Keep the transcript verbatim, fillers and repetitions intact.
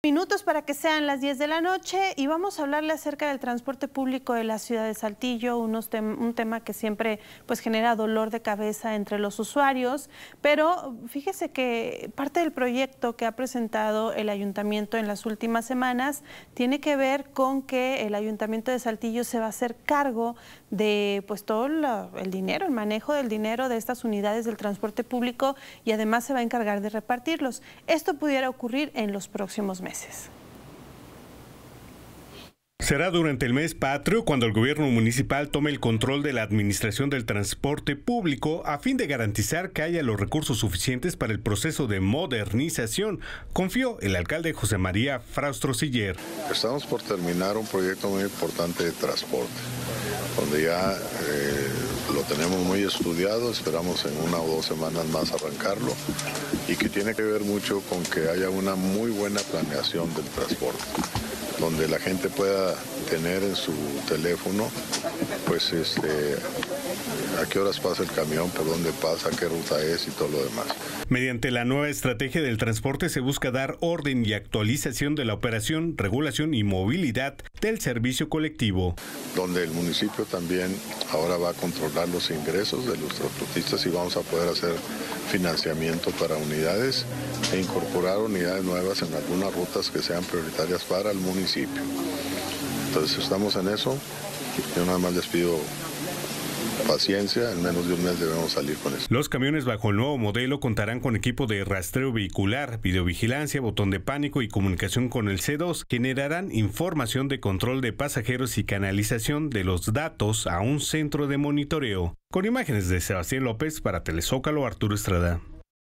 Minutos para que sean las diez de la noche y vamos a hablarle acerca del transporte público de la ciudad de Saltillo, unos tem un tema que siempre pues genera dolor de cabeza entre los usuarios, pero fíjese que parte del proyecto que ha presentado el ayuntamiento en las últimas semanas tiene que ver con que el ayuntamiento de Saltillo se va a hacer cargo de pues todo la, el dinero, el manejo del dinero de estas unidades del transporte público y además se va a encargar de repartirlos. Esto pudiera ocurrir en los próximos meses. Será durante el mes patrio cuando el gobierno municipal tome el control de la administración del transporte público a fin de garantizar que haya los recursos suficientes para el proceso de modernización, confió el alcalde José María Fraustro Siller. Estamos por terminar un proyecto muy importante de transporte, donde ya eh, lo tenemos muy estudiado, esperamos en una o dos semanas más arrancarlo, y que tiene que ver mucho con que haya una muy buena planeación del transporte, donde la gente pueda tener en su teléfono, pues, este, a qué horas pasa el camión, por dónde pasa, qué ruta es y todo lo demás. Mediante la nueva estrategia del transporte se busca dar orden y actualización de la operación, regulación y movilidad del servicio colectivo. Donde el municipio también ahora va a controlar los ingresos de los transportistas y vamos a poder hacer financiamiento para unidades e incorporar unidades nuevas en algunas rutas que sean prioritarias para el municipio. Entonces estamos en eso. Yo nada más les pido paciencia, en menos de un mes debemos salir con eso. Los camiones bajo el nuevo modelo contarán con equipo de rastreo vehicular, videovigilancia, botón de pánico y comunicación con el C dos. Generarán información de control de pasajeros y canalización de los datos a un centro de monitoreo. Con imágenes de Sebastián López para Telezócalo, Arturo Estrada.